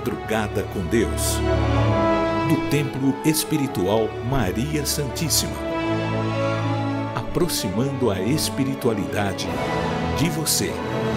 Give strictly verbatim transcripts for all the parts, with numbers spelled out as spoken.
Madrugada com Deus, do Templo Espiritual Maria Santíssima, aproximando a espiritualidade de você.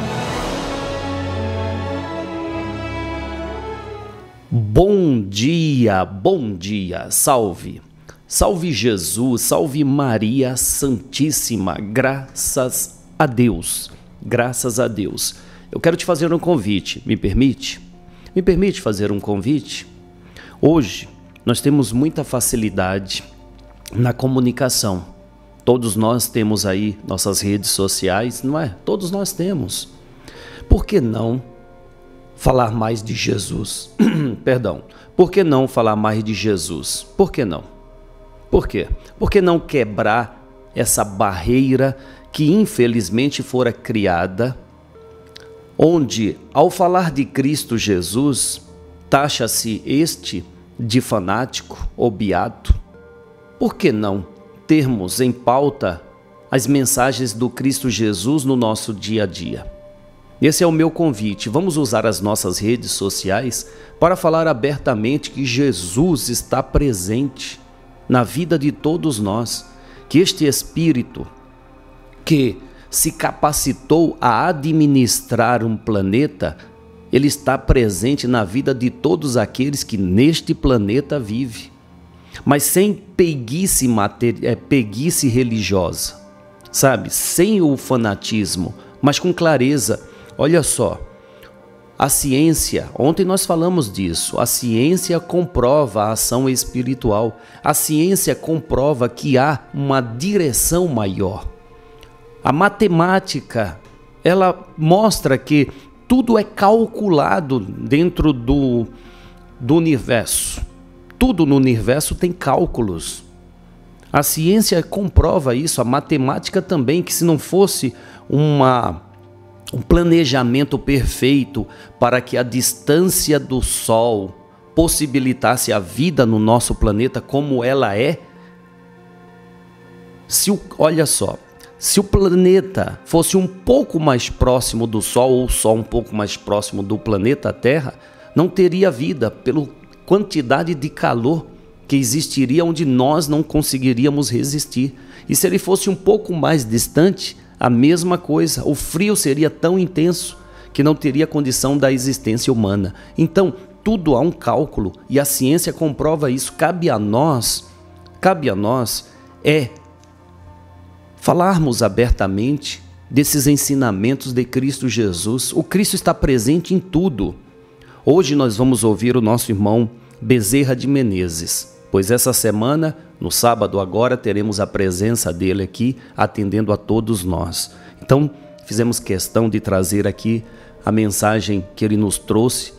Bom dia, bom dia, salve, salve Jesus, salve Maria Santíssima, graças a Deus, graças a Deus. Eu quero te fazer um convite, me permite? Me permite fazer um convite? Hoje nós temos muita facilidade na comunicação. Todos nós temos aí nossas redes sociais, não é? Todos nós temos. Por que não falar mais de Jesus? Perdão. Por que não falar mais de Jesus? Por que não? Por quê? Por que não quebrar essa barreira que infelizmente fora criada, onde, ao falar de Cristo Jesus, taxa-se este de fanático ou beato? Por que não termos em pauta as mensagens do Cristo Jesus no nosso dia a dia? Esse é o meu convite. Vamos usar as nossas redes sociais para falar abertamente que Jesus está presente na vida de todos nós, que este Espírito que se capacitou a administrar um planeta, ele está presente na vida de todos aqueles que neste planeta vivem, mas sem peguice, mater... é, peguice religiosa, sabe? Sem o fanatismo, mas com clareza. Olha só, a ciência, ontem nós falamos disso, a ciência comprova a ação espiritual, a ciência comprova que há uma direção maior. A matemática, ela mostra que tudo é calculado dentro do, do universo. Tudo no universo tem cálculos. A ciência comprova isso, a matemática também, que se não fosse uma, um planejamento perfeito para que a distância do Sol possibilitasse a vida no nosso planeta como ela é, se o, olha só, se o planeta fosse um pouco mais próximo do Sol, ou o Sol um pouco mais próximo do planeta Terra, não teria vida, pela quantidade de calor que existiria onde nós não conseguiríamos resistir. E se ele fosse um pouco mais distante, a mesma coisa, o frio seria tão intenso que não teria condição da existência humana. Então, tudo há um cálculo e a ciência comprova isso. Cabe a nós, cabe a nós é falarmos abertamente desses ensinamentos de Cristo Jesus. O Cristo está presente em tudo. Hoje nós vamos ouvir o nosso irmão Bezerra de Menezes, pois essa semana, no sábado agora, teremos a presença dele aqui, atendendo a todos nós. Então, fizemos questão de trazer aqui a mensagem que ele nos trouxe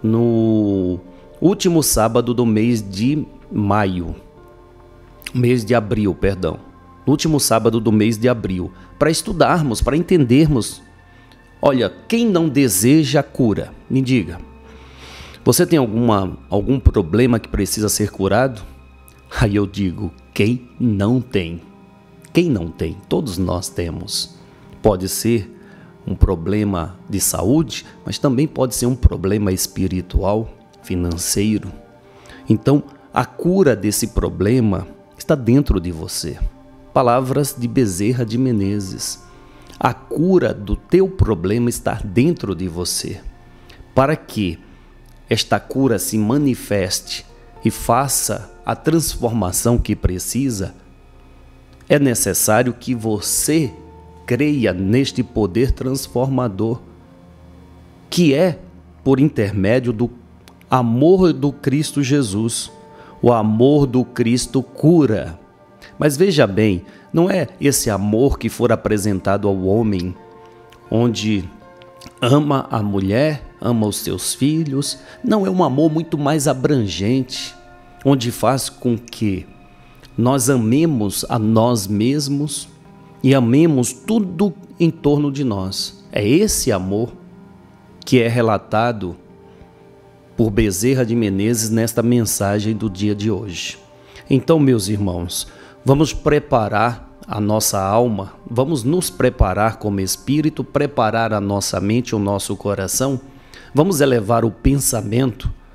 no último sábado do mês de maio, mês de abril, perdão. No último sábado do mês de abril, para estudarmos, para entendermos. Olha, quem não deseja cura, me diga, você tem alguma, algum problema que precisa ser curado? Aí eu digo, quem não tem? Quem não tem? Todos nós temos. Pode ser um problema de saúde, mas também pode ser um problema espiritual, financeiro. Então, a cura desse problema está dentro de você. Palavras de Bezerra de Menezes. A cura do teu problema está dentro de você. Para que esta cura se manifeste e faça a transformação que precisa, é necessário que você creia neste poder transformador, que é por intermédio do amor do Cristo Jesus. O amor do Cristo cura. Mas veja bem, não é esse amor que for apresentado ao homem, onde ama a mulher, ama os seus filhos. Não, é um amor muito mais abrangente, onde faz com que nós amemos a nós mesmos e amemos tudo em torno de nós. É esse amor que é relatado por Bezerra de Menezes nesta mensagem do dia de hoje. Então, meus irmãos, vamos preparar a nossa alma, vamos nos preparar como espírito, preparar a nossa mente, o nosso coração, vamos elevar o pensamento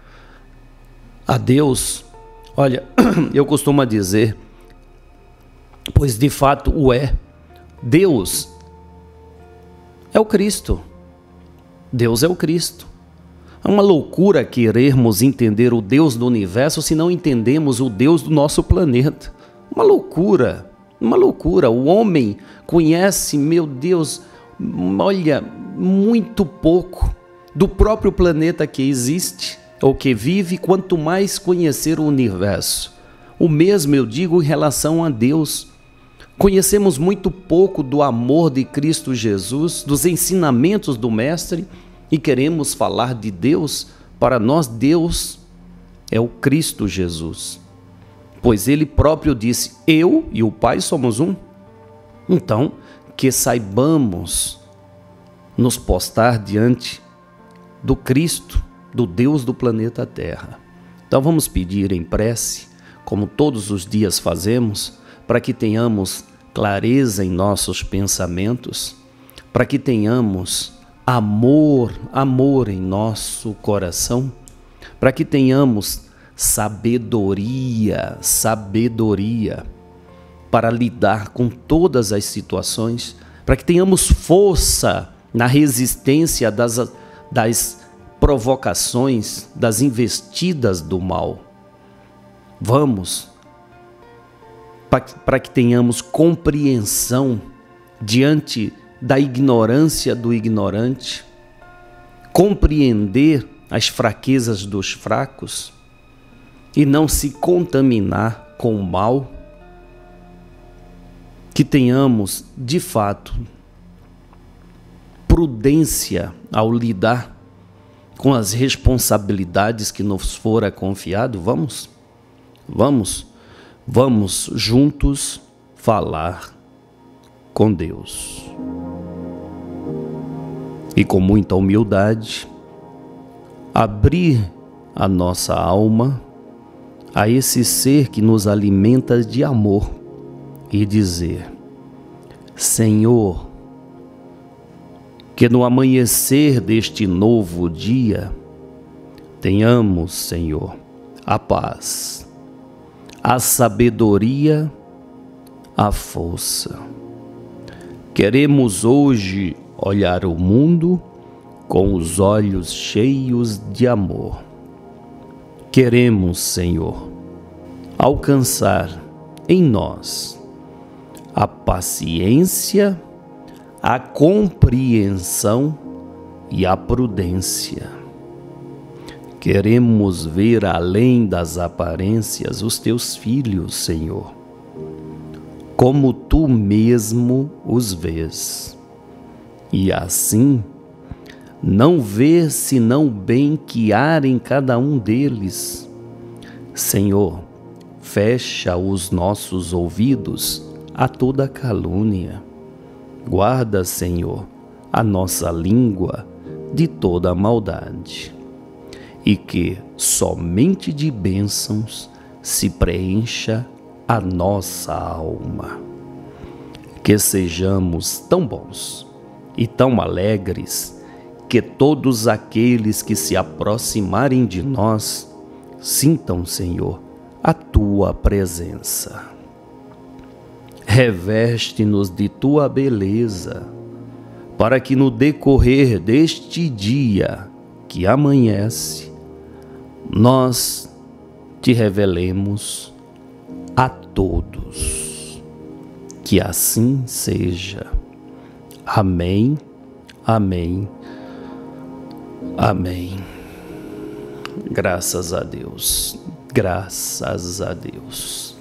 a Deus, olha, eu costumo dizer, pois de fato o é, Deus é o Cristo. Deus é o Cristo. É uma loucura querermos entender o Deus do universo se não entendemos o Deus do nosso planeta. Uma loucura, uma loucura. O homem conhece, meu Deus, olha, muito pouco do próprio planeta que existe ou que vive, quanto mais conhecer o universo. O mesmo eu digo em relação a Deus. Conhecemos muito pouco do amor de Cristo Jesus, dos ensinamentos do Mestre, e queremos falar de Deus. Para nós, Deus é o Cristo Jesus, pois Ele próprio disse, eu e o Pai somos um. Então, que saibamos nos postar diante do Cristo, do Deus do planeta Terra. Então vamos pedir em prece, como todos os dias fazemos, para que tenhamos clareza em nossos pensamentos, para que tenhamos amor, amor em nosso coração, para que tenhamos sabedoria, sabedoria para lidar com todas as situações, para que tenhamos força na resistência das, das provocações, das investidas do mal. Vamos para que tenhamos compreensão diante da ignorância do ignorante, compreender as fraquezas dos fracos e não se contaminar com o mal, que tenhamos, de fato, prudência ao lidar com as responsabilidades que nos fora confiado. Vamos, vamos, vamos juntos falar com Deus. E com muita humildade, abrir a nossa alma a esse ser que nos alimenta de amor e dizer, Senhor, que no amanhecer deste novo dia tenhamos, Senhor, a paz, a sabedoria, a força. Queremos hoje olhar o mundo com os olhos cheios de amor. Queremos, Senhor, alcançar em nós a paciência, a compreensão e a prudência. Queremos ver além das aparências os teus filhos, Senhor, como tu mesmo os vês. E assim, não ver senão o bem que há em cada um deles. Senhor, fecha os nossos ouvidos a toda calúnia. Guarda, Senhor, a nossa língua de toda maldade. E que somente de bênçãos se preencha a nossa alma. Que sejamos tão bons e tão alegres que todos aqueles que se aproximarem de nós sintam, Senhor, a tua presença. Reveste-nos de tua beleza, para que no decorrer deste dia que amanhece, nós te revelemos a todos. Que assim seja. Amém, amém, amém. Graças a Deus, graças a Deus.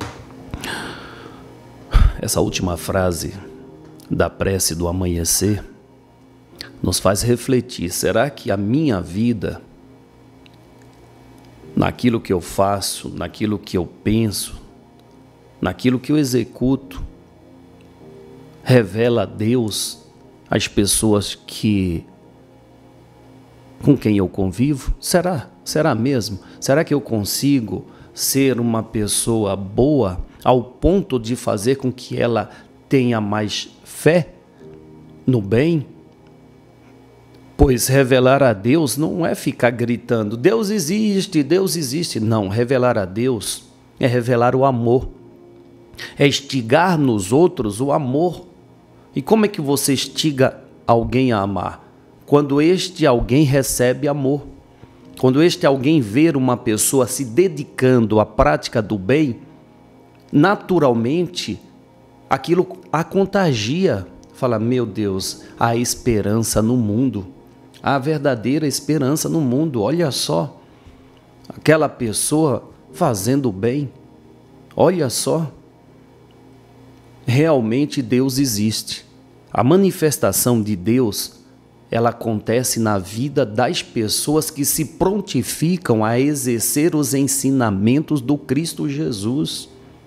Essa última frase da prece do amanhecer nos faz refletir: será que a minha vida, naquilo que eu faço, naquilo que eu penso, naquilo que eu executo, revela a Deus às pessoas que com quem eu convivo? Será? Será mesmo? Será que eu consigo ser uma pessoa boa ao ponto de fazer com que ela tenha mais fé no bem? Pois revelar a Deus não é ficar gritando, Deus existe, Deus existe. Não, revelar a Deus é revelar o amor, é instigar nos outros o amor. E como é que você instiga alguém a amar? Quando este alguém recebe amor. Quando este alguém vê uma pessoa se dedicando à prática do bem, naturalmente aquilo a contagia. Fala, meu Deus, há esperança no mundo, há verdadeira esperança no mundo. Olha só, aquela pessoa fazendo o bem, olha só, realmente Deus existe. A manifestação de Deus, ela acontece na vida das pessoas que se prontificam a exercer os ensinamentos do Cristo Jesus.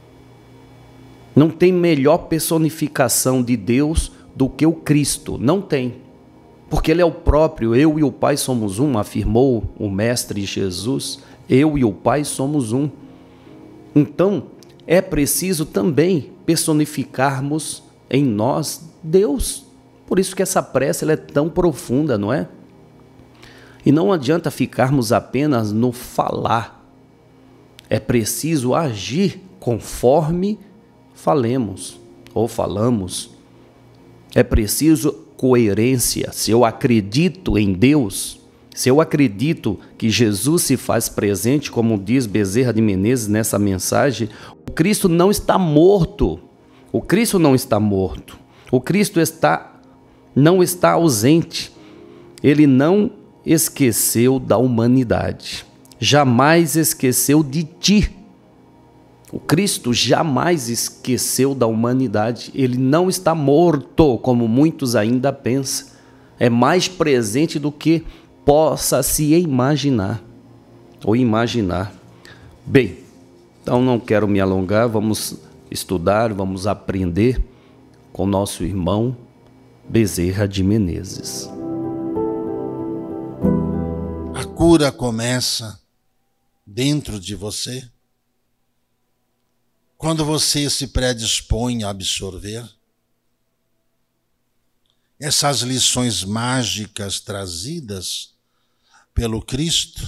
Não tem melhor personificação de Deus do que o Cristo, não tem. Porque Ele é o próprio, eu e o Pai somos um, afirmou o Mestre Jesus, eu e o Pai somos um. Então, é preciso também personificarmos em nós Deus. Por isso que essa prece ela é tão profunda, não é? E não adianta ficarmos apenas no falar. É preciso agir conforme falemos ou falamos. É preciso coerência. Se eu acredito em Deus, se eu acredito que Jesus se faz presente, como diz Bezerra de Menezes nessa mensagem, o Cristo não está morto. O Cristo não está morto. O Cristo está, não está ausente. Ele não esqueceu da humanidade. Jamais esqueceu de ti. O Cristo jamais esqueceu da humanidade. Ele não está morto, como muitos ainda pensam. É mais presente do que possa se imaginar ou imaginar. Bem, então não quero me alongar, vamos estudar, vamos aprender com nosso irmão Bezerra de Menezes. A cura começa dentro de você quando você se predispõe a absorver essas lições mágicas trazidas pelo Cristo,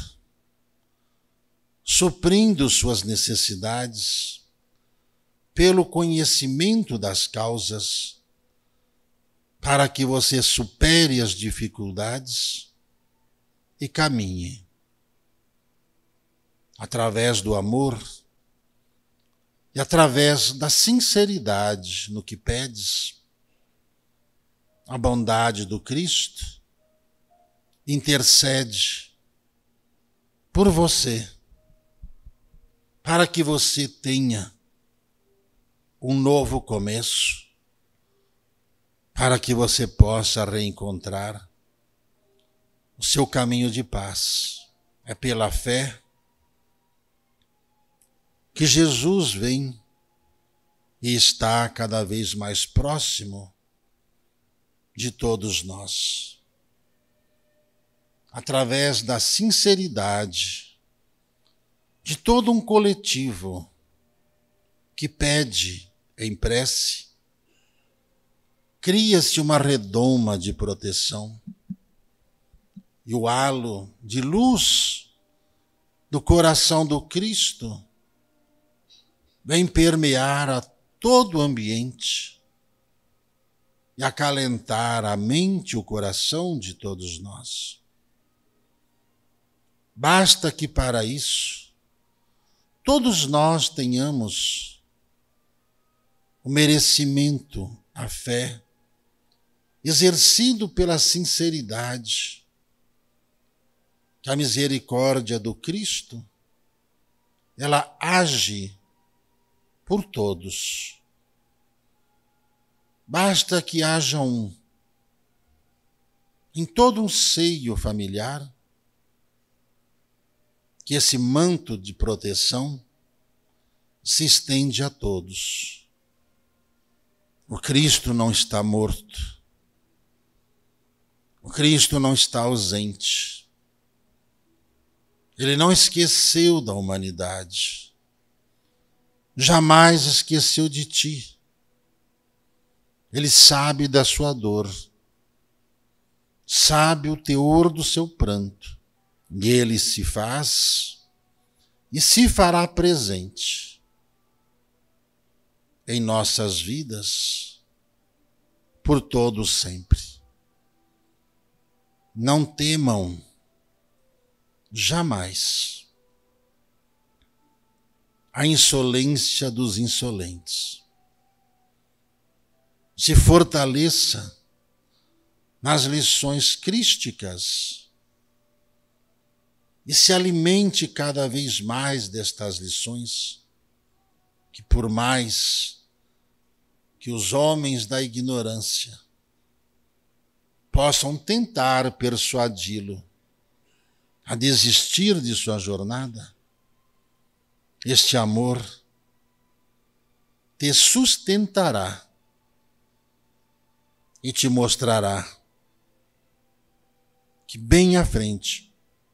suprindo suas necessidades pelo conhecimento das causas, para que você supere as dificuldades e caminhe através do amor e através da sinceridade no que pedes. A bondade do Cristo intercede por você, para que você tenha um novo começo, para que você possa reencontrar o seu caminho de paz. É pela fé que Jesus vem e está cada vez mais próximo de todos nós. Através da sinceridade de todo um coletivo que pede em prece, cria-se uma redoma de proteção e o halo de luz do coração do Cristo vem permear a todo o ambiente e acalentar a mente e o coração de todos nós. Basta que para isso todos nós tenhamos o merecimento, a fé, exercido pela sinceridade, que a misericórdia do Cristo, ela age por todos. Basta que haja um, em todo um seio familiar, que esse manto de proteção se estende a todos. O Cristo não está morto. O Cristo não está ausente. Ele não esqueceu da humanidade. Jamais esqueceu de ti. Ele sabe da sua dor. sabe o teor do seu pranto, e ele se faz e se fará presente em nossas vidas por todo sempre. Não temam jamais a insolência dos insolentes. Se fortaleça nas lições crísticas e se alimente cada vez mais destas lições, que por mais que os homens da ignorância possam tentar persuadi-lo a desistir de sua jornada, este amor te sustentará e te mostrará que bem à frente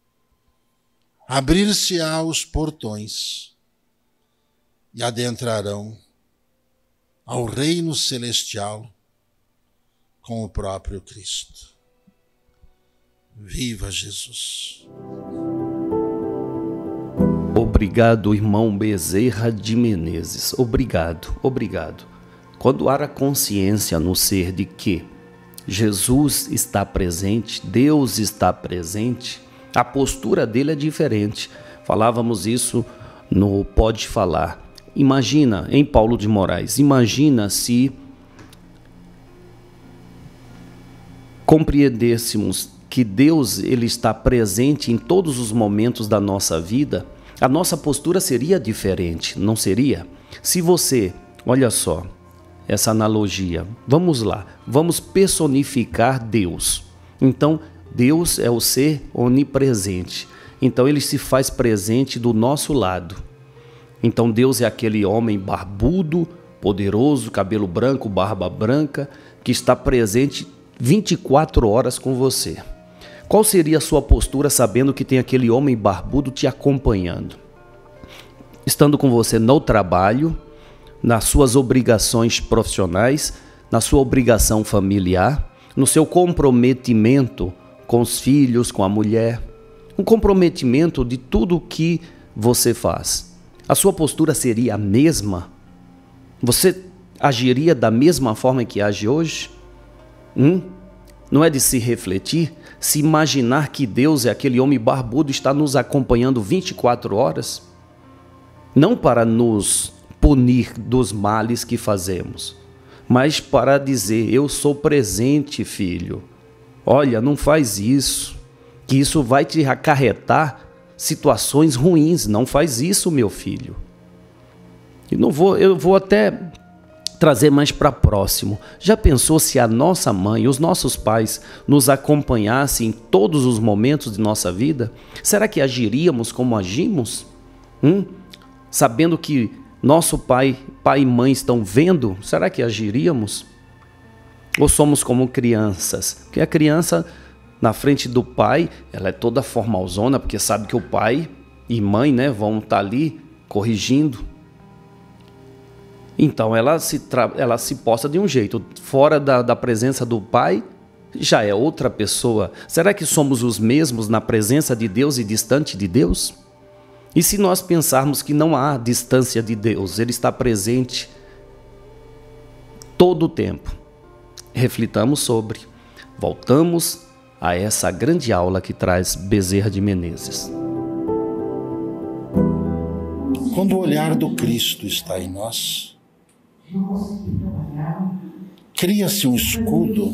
abrir-se-á os portões e adentrarão ao reino celestial com o próprio Cristo. Viva Jesus! Obrigado, irmão Bezerra de Menezes. Obrigado, obrigado. Quando há a consciência no ser de que Jesus está presente, Deus está presente, a postura dele é diferente. Falávamos isso no Pode Falar. Imagina, em Paulo de Moraes, imagina se compreendêssemos que Deus ele está presente em todos os momentos da nossa vida, a nossa postura seria diferente, não seria? Se você, olha só, essa analogia, vamos lá, vamos personificar Deus. Então, Deus é o ser onipresente, então ele se faz presente do nosso lado. Então Deus é aquele homem barbudo, poderoso, cabelo branco, barba branca, que está presente vinte e quatro horas com você. Qual seria a sua postura sabendo que tem aquele homem barbudo te acompanhando? Estando com você no trabalho, nas suas obrigações profissionais, na sua obrigação familiar, no seu comprometimento com os filhos, com a mulher, um comprometimento de tudo o que você faz. A sua postura seria a mesma? Você agiria da mesma forma que age hoje? Hum? Não é de se refletir, se imaginar que Deus é aquele homem barbudo e está nos acompanhando vinte e quatro horas? Não para nos punir dos males que fazemos, mas para dizer, eu sou presente, filho. Olha, não faz isso, que isso vai te acarretar situações ruins. Não faz isso, meu filho. E não vou, eu vou até trazer mais para próximo. Já pensou se a nossa mãe, os nossos pais nos acompanhassem em todos os momentos de nossa vida? Será que agiríamos como agimos? Hum? Sabendo que nosso pai, pai e mãe estão vendo, será que agiríamos? Ou somos como crianças? Porque a criança, na frente do pai, ela é toda formalzona, porque sabe que o pai e mãe, né, vão estar ali corrigindo. Então ela se, tra... ela se posta de um jeito, fora da, da presença do pai, já é outra pessoa. Será que somos os mesmos na presença de Deus e distante de Deus? E se nós pensarmos que não há distância de Deus, Ele está presente todo o tempo? Reflitamos sobre. Voltamos a essa grande aula que traz Bezerra de Menezes. Quando o olhar do Cristo está em nós, cria-se um escudo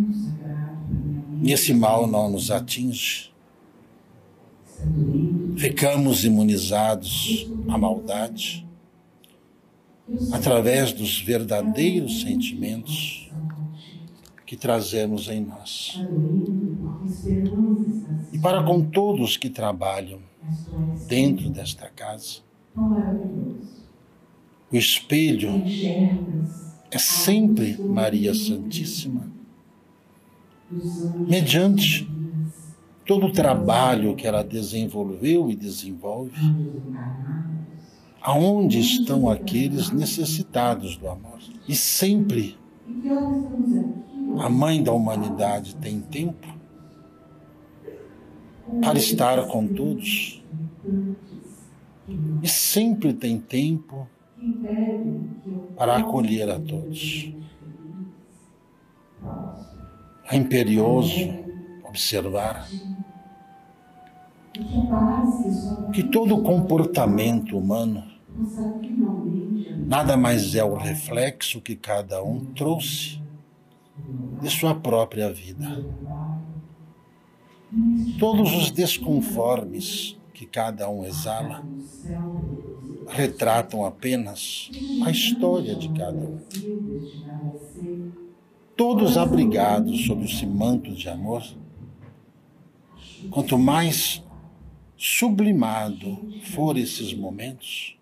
e esse mal não nos atinge. Ficamos imunizados à maldade através dos verdadeiros sentimentos que trazemos em nós. E para com todos que trabalham dentro desta casa, o espelho é sempre Maria Santíssima, mediante todo o trabalho que ela desenvolveu e desenvolve, aonde estão aqueles necessitados do amor. E sempre a Mãe da Humanidade tem tempo para estar com todos. E sempre tem tempo para acolher a todos. É imperioso observar que todo comportamento humano nada mais é o reflexo que cada um trouxe de sua própria vida. Todos os desconformes que cada um exala retratam apenas a história de cada um. Todos abrigados sob esse manto de amor, quanto mais sublimado for esses momentos,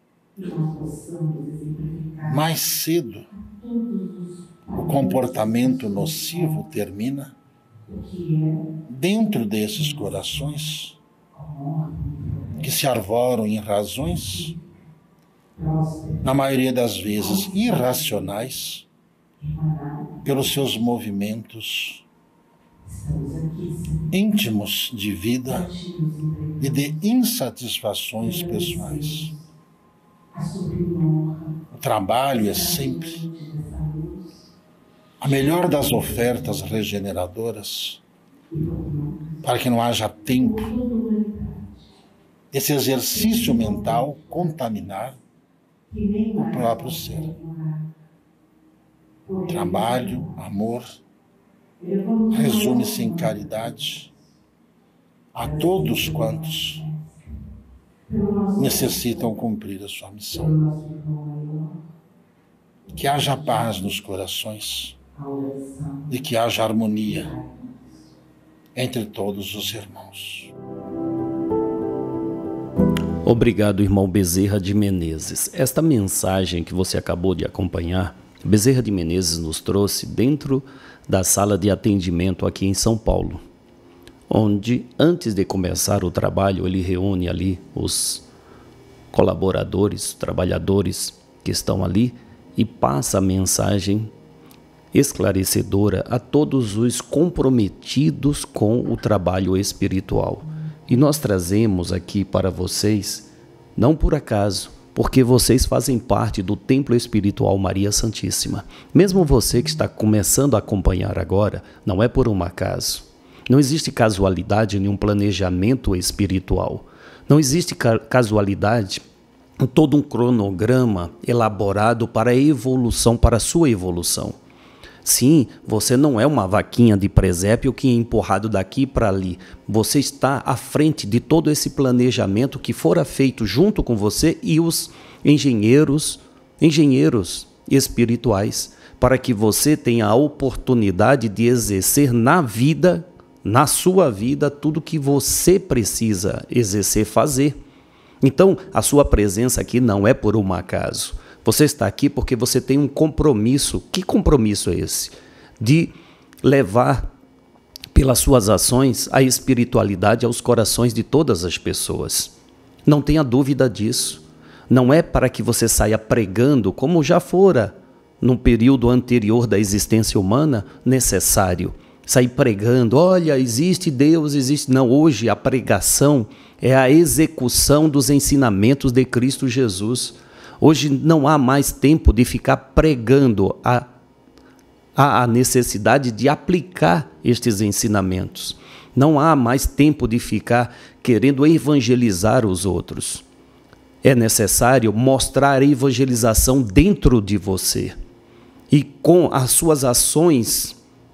mais cedo o comportamento nocivo termina dentro desses corações que se arvoram em razões, na maioria das vezes irracionais, pelos seus movimentos íntimos de vida e de insatisfações pessoais. O trabalho é sempre a melhor das ofertas regeneradoras para que não haja tempo desse exercício mental contaminar o próprio ser. Trabalho, amor, resume-se em caridade a todos quantos necessitam cumprir a sua missão. Que haja paz nos corações e que haja harmonia entre todos os irmãos. Obrigado, irmão Bezerra de Menezes. Esta mensagem que você acabou de acompanhar, Bezerra de Menezes nos trouxe dentro da sala de atendimento aqui em São Paulo, onde, antes de começar o trabalho, ele reúne ali os colaboradores, trabalhadores que estão ali e passa a mensagem esclarecedora a todos os comprometidos com o trabalho espiritual. E nós trazemos aqui para vocês, não por acaso, porque vocês fazem parte do Templo Espiritual Maria Santíssima. Mesmo você que está começando a acompanhar agora, não é por um acaso. Não existe casualidade em um planejamento espiritual. Não existe ca- casualidade em todo um cronograma elaborado para a evolução, para a sua evolução. Sim, você não é uma vaquinha de presépio que é empurrado daqui para ali. Você está à frente de todo esse planejamento que fora feito junto com você e os engenheiros, engenheiros espirituais, para que você tenha a oportunidade de exercer na vida, na sua vida, tudo que você precisa exercer, fazer. Então, a sua presença aqui não é por um acaso. Você está aqui porque você tem um compromisso. Que compromisso é esse? De levar, pelas suas ações, a espiritualidade aos corações de todas as pessoas. Não tenha dúvida disso. Não é para que você saia pregando, como já fora no período anterior da existência humana, necessário. Sair pregando, olha, existe Deus, existe... Não, hoje a pregação é a execução dos ensinamentos de Cristo Jesus. Hoje não há mais tempo de ficar pregando, a, a, a necessidade de aplicar estes ensinamentos. Não há mais tempo de ficar querendo evangelizar os outros. É necessário mostrar a evangelização dentro de você. E com as suas ações,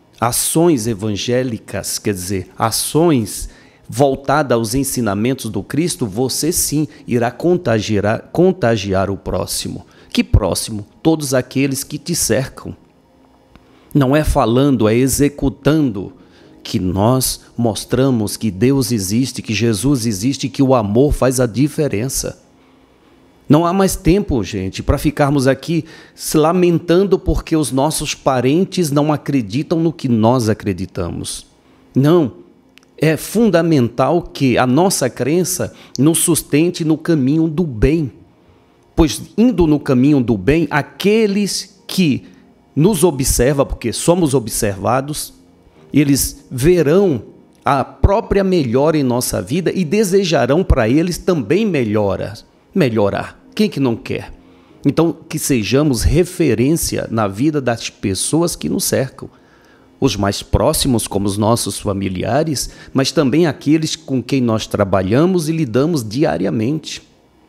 ações evangélicas, quer dizer, ações voltada aos ensinamentos do Cristo, você sim irá contagiar, contagiar o próximo. Que próximo? Todos aqueles que te cercam. Não é falando, é executando que nós mostramos que Deus existe, que Jesus existe, que o amor faz a diferença. Não há mais tempo, gente, para ficarmos aqui se lamentando porque os nossos parentes não acreditam no que nós acreditamos. Não. É fundamental que a nossa crença nos sustente no caminho do bem, pois indo no caminho do bem, aqueles que nos observam, porque somos observados, eles verão a própria melhora em nossa vida e desejarão para eles também melhora, melhorar. Quem que não quer? Então, que sejamos referência na vida das pessoas que nos cercam. Os mais próximos, como os nossos familiares, mas também aqueles com quem nós trabalhamos e lidamos diariamente.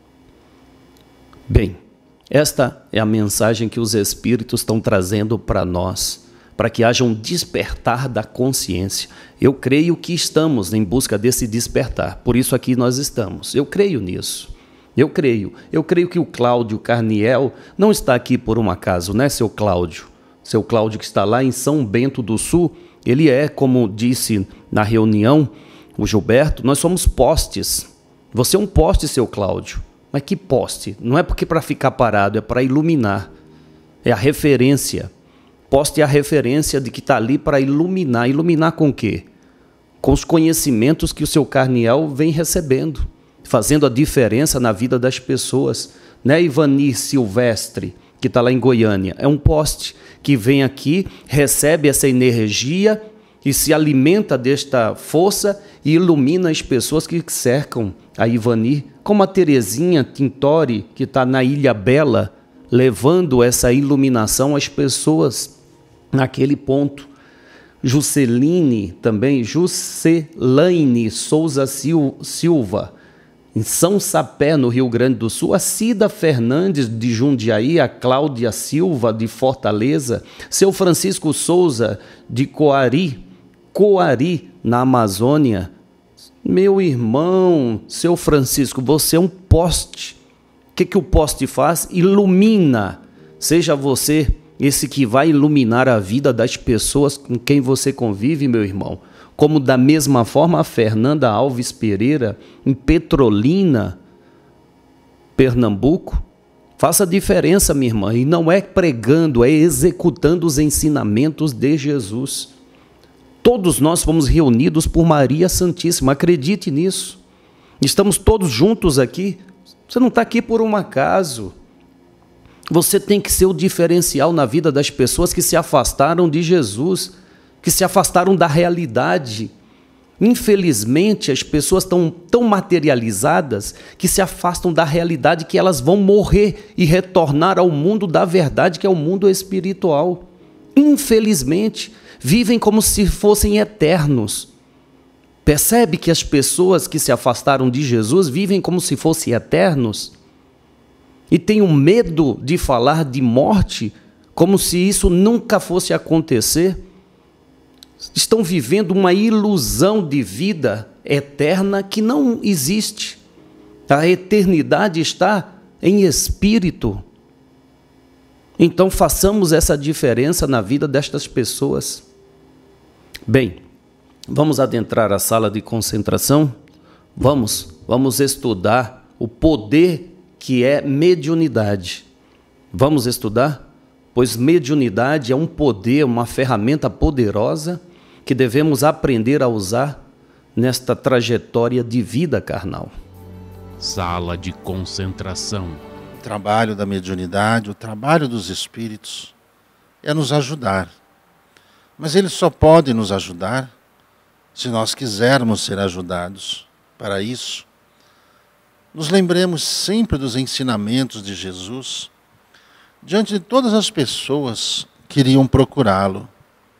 Bem, esta é a mensagem que os Espíritos estão trazendo para nós, para que haja um despertar da consciência. Eu creio que estamos em busca desse despertar, por isso aqui nós estamos. Eu creio nisso. Eu creio. Eu creio que o Cláudio Carniel não está aqui por um acaso, né, seu Cláudio? Seu Cláudio que está lá em São Bento do Sul, ele é, como disse na reunião o Gilberto, nós somos postes. Você é um poste, seu Cláudio. Mas que poste? Não é porque para ficar parado, é para iluminar. É a referência. Poste é a referência de que está ali para iluminar. Iluminar com o quê? Com os conhecimentos que o seu Carniel vem recebendo, fazendo a diferença na vida das pessoas. Né, Ivani Silvestre, que está lá em Goiânia, é um poste que vem aqui, recebe essa energia e se alimenta desta força e ilumina as pessoas que cercam a Ivani, como a Terezinha Tintori, que está na Ilha Bela, levando essa iluminação às pessoas naquele ponto. Jusceline também, Juscelaine Souza Silva, em São Sapé, no Rio Grande do Sul, a Cida Fernandes de Jundiaí, a Cláudia Silva de Fortaleza, seu Francisco Souza de Coari, Coari, na Amazônia. Meu irmão, seu Francisco, você é um poste. O que, que o poste faz? Ilumina. Seja você esse que vai iluminar a vida das pessoas com quem você convive, meu irmão. Como da mesma forma a Fernanda Alves Pereira, em Petrolina, Pernambuco. Faça diferença, minha irmã, e não é pregando, é executando os ensinamentos de Jesus. Todos nós fomos reunidos por Maria Santíssima, acredite nisso. Estamos todos juntos aqui. Você não está aqui por um acaso. Você tem que ser o diferencial na vida das pessoas que se afastaram de Jesus, que se afastaram da realidade. Infelizmente, as pessoas estão tão materializadas que se afastam da realidade, que elas vão morrer e retornar ao mundo da verdade, que é o mundo espiritual. Infelizmente, vivem como se fossem eternos. Percebe que as pessoas que se afastaram de Jesus vivem como se fossem eternos? E têm um medo de falar de morte, como se isso nunca fosse acontecer? Estão vivendo uma ilusão de vida eterna que não existe. A eternidade está em espírito. Então façamos essa diferença na vida destas pessoas. Bem, vamos adentrar a sala de concentração? Vamos, vamos estudar o poder que é mediunidade. Vamos estudar? Pois mediunidade é um poder, uma ferramenta poderosa que devemos aprender a usar nesta trajetória de vida carnal. Sala de concentração. O trabalho da mediunidade, o trabalho dos espíritos é nos ajudar. Mas eles só podem nos ajudar se nós quisermos ser ajudados. Para isso, nos lembremos sempre dos ensinamentos de Jesus diante de todas as pessoas que iriam procurá-lo.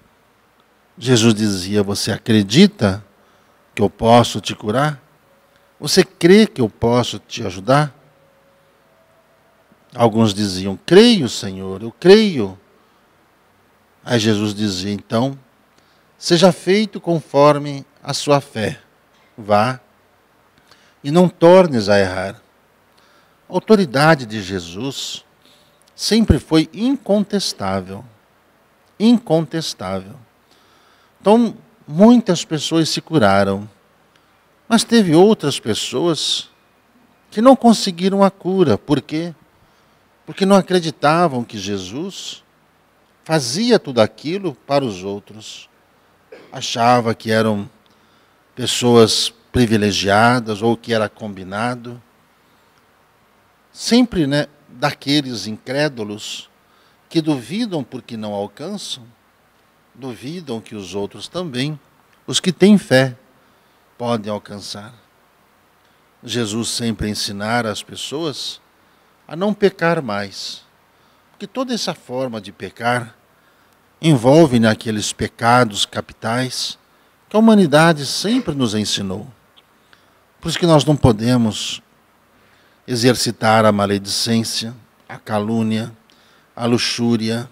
Jesus dizia: você acredita que eu posso te curar? Você crê que eu posso te ajudar? Alguns diziam: creio, Senhor, eu creio. Aí Jesus dizia: então, seja feito conforme a sua fé. Vá e não tornes a errar. A autoridade de Jesus sempre foi incontestável. Incontestável. Então, muitas pessoas se curaram, mas teve outras pessoas que não conseguiram a cura. Por quê? Porque não acreditavam que Jesus fazia tudo aquilo para os outros. Achava que eram pessoas privilegiadas ou que era combinado. Sempre, né, daqueles incrédulos que duvidam porque não alcançam, duvidam que os outros também, os que têm fé, podem alcançar. Jesus sempre ensinara as pessoas a não pecar mais, porque toda essa forma de pecar envolve naqueles pecados capitais que a humanidade sempre nos ensinou. Por isso que nós não podemos exercitar a maledicência, a calúnia, a luxúria.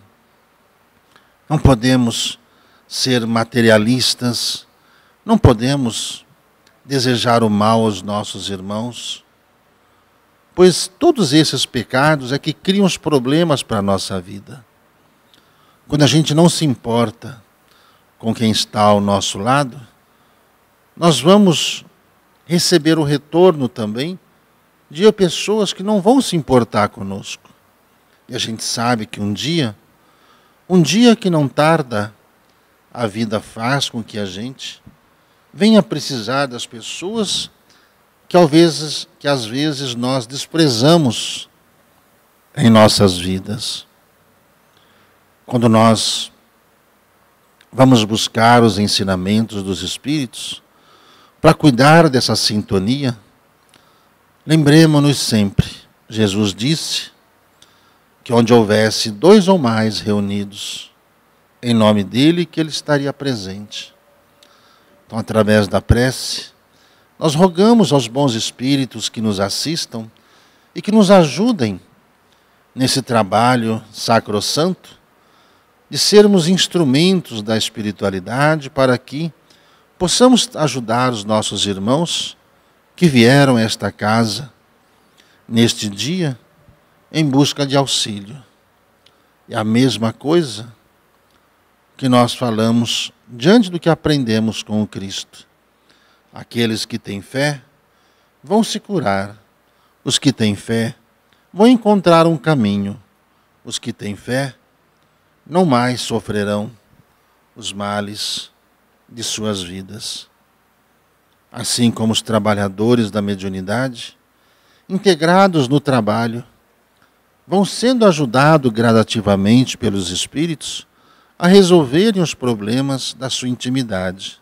Não podemos ser materialistas, não podemos desejar o mal aos nossos irmãos, pois todos esses pecados é que criam os problemas para a nossa vida. Quando a gente não se importa com quem está ao nosso lado, nós vamos receber o retorno também de pessoas que não vão se importar conosco. E a gente sabe que um dia, um dia que não tarda, a vida faz com que a gente venha precisar das pessoas que às vezes, que às vezes nós desprezamos em nossas vidas. Quando nós vamos buscar os ensinamentos dos Espíritos para cuidar dessa sintonia, lembremos-nos sempre, Jesus disse que onde houvesse dois ou mais reunidos em nome dele, que ele estaria presente. Então, através da prece, nós rogamos aos bons espíritos que nos assistam e que nos ajudem nesse trabalho sacrossanto de sermos instrumentos da espiritualidade para que possamos ajudar os nossos irmãos que vieram a esta casa neste dia em busca de auxílio. E a mesma coisa que nós falamos diante do que aprendemos com o Cristo. Aqueles que têm fé vão se curar. Os que têm fé vão encontrar um caminho. Os que têm fé não mais sofrerão os males de suas vidas. Assim como os trabalhadores da mediunidade, integrados no trabalho, vão sendo ajudados gradativamente pelos espíritos a resolverem os problemas da sua intimidade.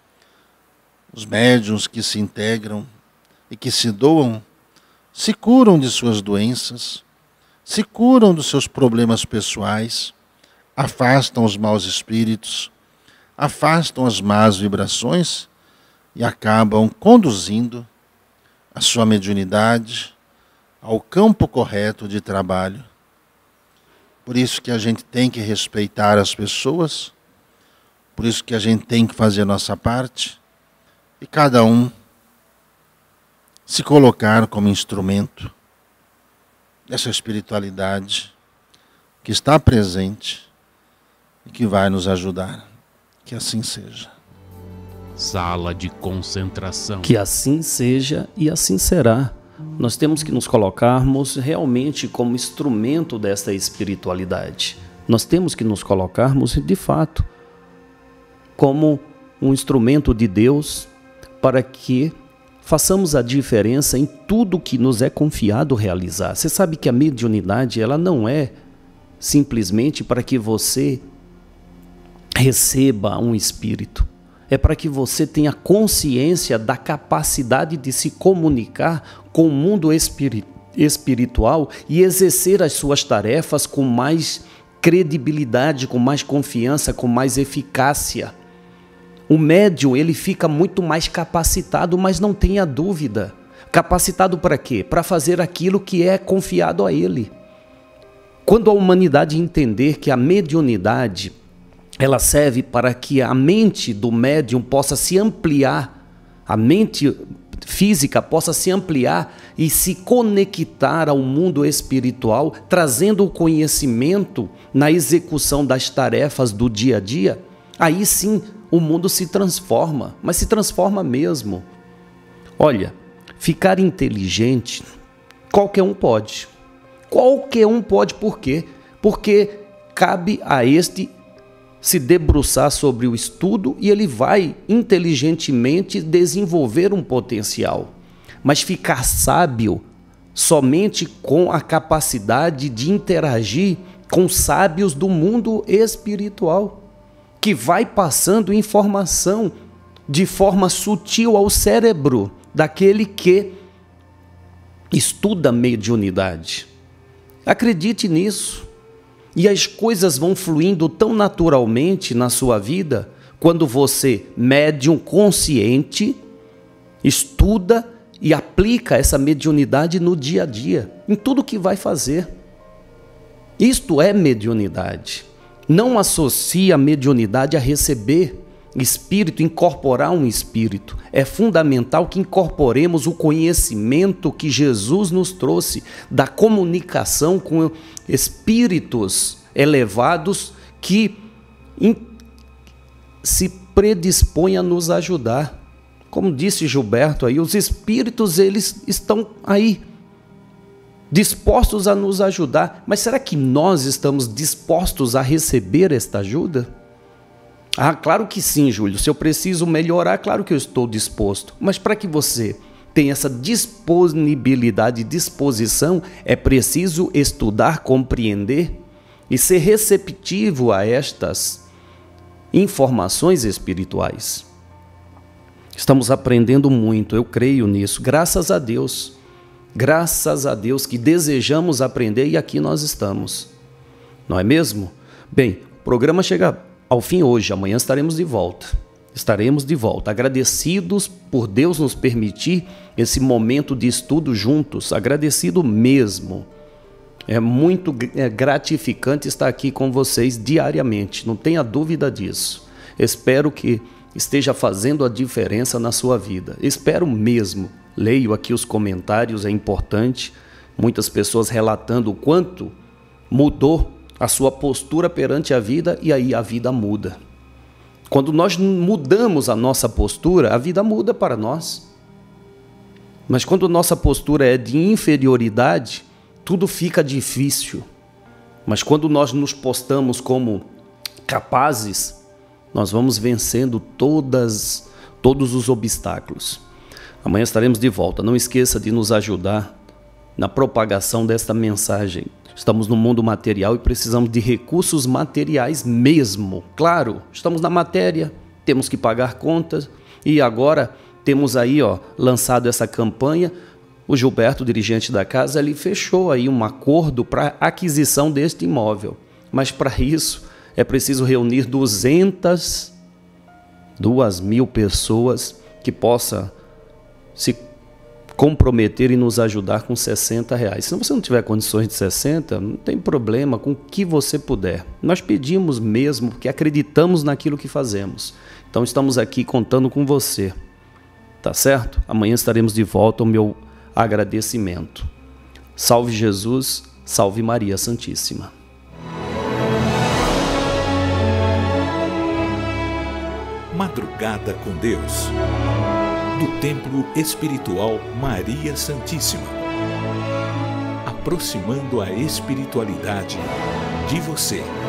Os médiuns que se integram e que se doam se curam de suas doenças, se curam dos seus problemas pessoais, afastam os maus espíritos, afastam as más vibrações e acabam conduzindo a sua mediunidade ao campo correto de trabalho. Por isso que a gente tem que respeitar as pessoas, por isso que a gente tem que fazer a nossa parte, e cada um se colocar como instrumento dessa espiritualidade que está presente e que vai nos ajudar. Que assim seja. Sala de concentração. Que assim seja e assim será. Nós temos que nos colocarmos realmente como instrumento desta espiritualidade. Nós temos que nos colocarmos, de fato, como um instrumento de Deus para que façamos a diferença em tudo que nos é confiado realizar. Você sabe que a mediunidade, ela não é simplesmente para que você receba um espírito. É para que você tenha consciência da capacidade de se comunicar com o mundo espiri- espiritual e exercer as suas tarefas com mais credibilidade, com mais confiança, com mais eficácia. O médium, ele fica muito mais capacitado, mas não tenha dúvida. Capacitado para quê? Para fazer aquilo que é confiado a ele. Quando a humanidade entender que a mediunidade ela serve para que a mente do médium possa se ampliar, a mente física possa se ampliar e se conectar ao mundo espiritual, trazendo o conhecimento na execução das tarefas do dia a dia, aí sim o mundo se transforma, mas se transforma mesmo. Olha, ficar inteligente, qualquer um pode. Qualquer um pode, por quê? Porque cabe a este se debruçar sobre o estudo e ele vai inteligentemente desenvolver um potencial. Mas ficar sábio somente com a capacidade de interagir com sábios do mundo espiritual, que vai passando informação de forma sutil ao cérebro daquele que estuda mediunidade. Acredite nisso. E as coisas vão fluindo tão naturalmente na sua vida quando você, médium consciente, estuda e aplica essa mediunidade no dia a dia, em tudo que vai fazer. Isto é mediunidade. Não associe a mediunidade a receber espírito, incorporar um espírito. É fundamental que incorporemos o conhecimento que Jesus nos trouxe da comunicação com espíritos elevados que se predispõem a nos ajudar. Como disse Gilberto aí, os espíritos, eles estão aí, dispostos a nos ajudar. Mas será que nós estamos dispostos a receber esta ajuda? Ah, claro que sim, Júlio. Se eu preciso melhorar, claro que eu estou disposto. Mas para que você tenha essa disponibilidade e disposição, é preciso estudar, compreender e ser receptivo a estas informações espirituais. Estamos aprendendo muito, eu creio nisso. Graças a Deus. Graças a Deus que desejamos aprender e aqui nós estamos. Não é mesmo? Bem, o programa chega ao fim hoje, amanhã estaremos de volta. Estaremos de volta, agradecidos por Deus nos permitir esse momento de estudo juntos, agradecido mesmo. É muito gratificante estar aqui com vocês diariamente, não tenha dúvida disso. Espero que esteja fazendo a diferença na sua vida. Espero mesmo. Leio aqui os comentários, é importante. Muitas pessoas relatando o quanto mudou a sua postura perante a vida, e aí a vida muda. Quando nós mudamos a nossa postura, a vida muda para nós. Mas quando nossa postura é de inferioridade, tudo fica difícil. Mas quando nós nos postamos como capazes, nós vamos vencendo todas, todos os obstáculos. Amanhã estaremos de volta. Não esqueça de nos ajudar na propagação desta mensagem. Estamos no mundo material e precisamos de recursos materiais mesmo. Claro, estamos na matéria, temos que pagar contas e agora temos aí, ó, lançado essa campanha. O Gilberto, dirigente da casa, ele fechou aí um acordo para aquisição deste imóvel. Mas para isso é preciso reunir duzentas, duas mil pessoas que possam se comprometer e nos ajudar com sessenta reais. Se você não tiver condições de sessenta, não tem problema, com o que você puder. Nós pedimos mesmo, porque acreditamos naquilo que fazemos. Então estamos aqui contando com você, tá certo? Amanhã estaremos de volta, o meu agradecimento. Salve Jesus, salve Maria Santíssima. Madrugada com Deus, do Templo Espiritual Maria Santíssima, aproximando a espiritualidade de você.